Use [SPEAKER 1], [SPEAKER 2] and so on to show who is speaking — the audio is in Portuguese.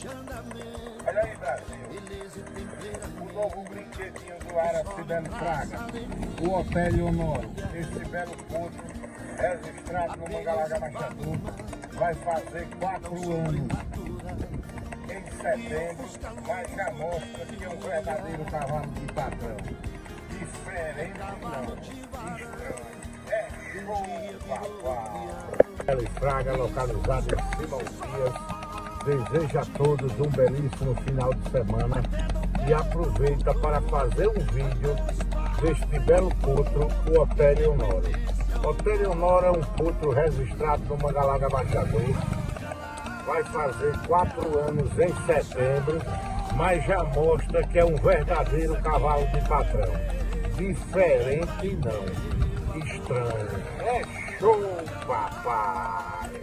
[SPEAKER 1] Olha aí, Brasil. O novo brinquedinho do Aracibelo Fraga. O Hotel Honório. Esse belo potro, registrado no Mangalaga Machador, vai fazer 4 anos em setembro, mas já mostra que é um verdadeiro cavalo de patrão. Diferente não, estranho. É show, papai! Fraga, localizado em Simão Dias, deseja a todos um belíssimo final de semana e aproveita para fazer um vídeo deste belo potro, o Hotel Honório. Hotel Honório é um potro registrado no Mangalaga Machador, vai fazer 4 anos em setembro, mas já mostra que é um verdadeiro cavalo de patrão. Diferente não, estranho. É show, papai!